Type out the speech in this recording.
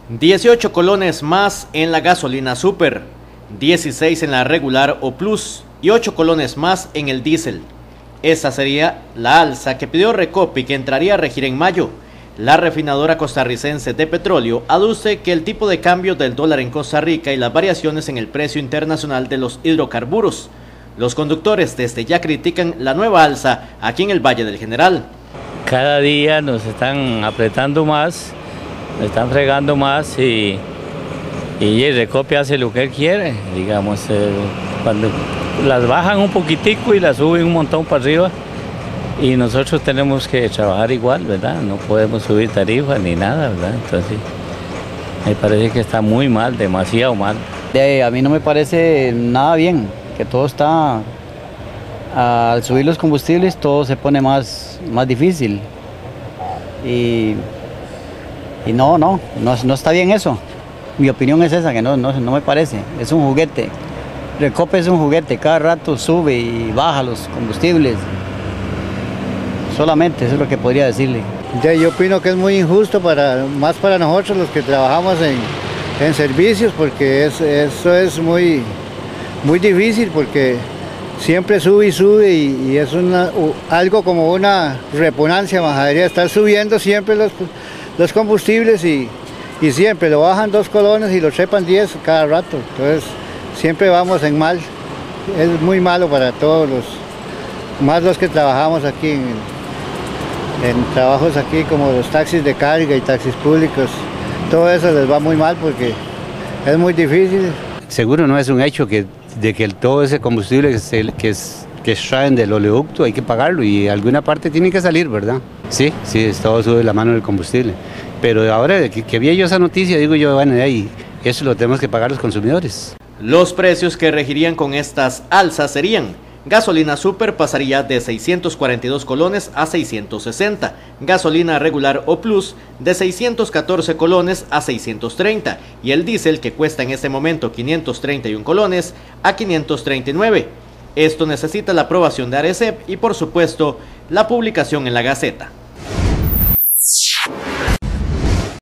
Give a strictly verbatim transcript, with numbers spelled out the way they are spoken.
dieciocho colones más en la gasolina super, dieciséis en la regular o plus y ocho colones más en el diésel. Esa sería la alza que pidió Recopi, que entraría a regir en mayo. La refinadora costarricense de petróleo aduce que el tipo de cambio del dólar en Costa Rica y las variaciones en el precio internacional de los hidrocarburos. Los conductores desde ya critican la nueva alza aquí en el Valle del General. Cada día nos están apretando más, nos están fregando más y, y el Recopi hace lo que él quiere. Digamos, eh, cuando las bajan un poquitico y las suben un montón para arriba, y nosotros tenemos que trabajar igual, ¿verdad? No podemos subir tarifas ni nada, ¿verdad? Entonces, me parece que está muy mal, demasiado mal. Eh, a mí no me parece nada bien, que todo está, al subir los combustibles, todo se pone más, más difícil. Y, y no, no, no, no está bien eso. Mi opinión es esa, que no, no, no me parece, es un juguete. Recopi es un juguete, cada rato sube y baja los combustibles. Solamente eso es lo que podría decirle. Ya, yo opino que es muy injusto, para, más para nosotros los que trabajamos en, en servicios, porque es, eso es muy, muy difícil, porque siempre sube y sube y, y es una, algo como una repugnancia, majadería, estar subiendo siempre los, los combustibles y, y siempre lo bajan dos colones y lo trepan diez cada rato. Entonces siempre vamos en mal, es muy malo para todos los, más los que trabajamos aquí en en trabajos aquí como los taxis de carga y taxis públicos. Todo eso les va muy mal porque es muy difícil. Seguro no es un hecho que, de que todo ese combustible que, se, que, es, que extraen del oleoducto hay que pagarlo y alguna parte tiene que salir, ¿verdad? Sí, sí, todo sube la mano del combustible. Pero ahora que, que vi yo esa noticia, digo yo, bueno, de ahí, eso lo tenemos que pagar los consumidores. Los precios que regirían con estas alzas serían: gasolina super pasaría de seiscientos cuarenta y dos colones a seiscientos sesenta, gasolina regular o plus de seiscientos catorce colones a seiscientos treinta y el diésel, que cuesta en este momento quinientos treinta y uno colones, a quinientos treinta y nueve. Esto necesita la aprobación de ARECEP y por supuesto la publicación en la Gaceta.